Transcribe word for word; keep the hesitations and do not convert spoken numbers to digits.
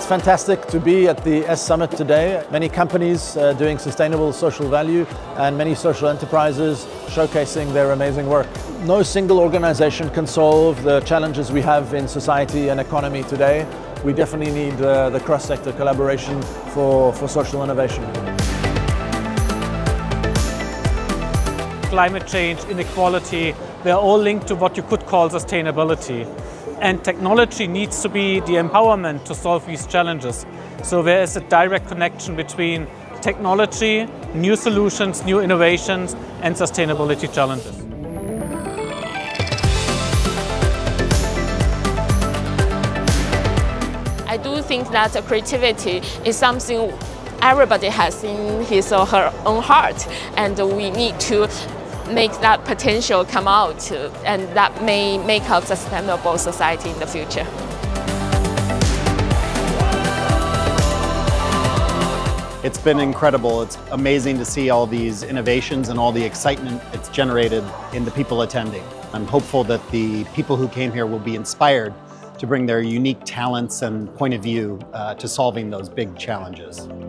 fantastic to be at the S Summit today. Many companies uh, doing sustainable social value and many social enterprises showcasing their amazing work. No single organization can solve the challenges we have in society and economy today. We definitely need uh, the cross-sector collaboration for, for social innovation. Climate change, inequality, they're all linked to what you could call sustainability. And technology needs to be the empowerment to solve these challenges. So there is a direct connection between technology, new solutions, new innovations, and sustainability challenges. I do think that creativity is something everybody has in his or her own heart, and we need to make that potential come out, and that may make a sustainable society in the future. It's been incredible. It's amazing to see all these innovations and all the excitement it's generated in the people attending. I'm hopeful that the people who came here will be inspired to bring their unique talents and point of view uh, to solving those big challenges.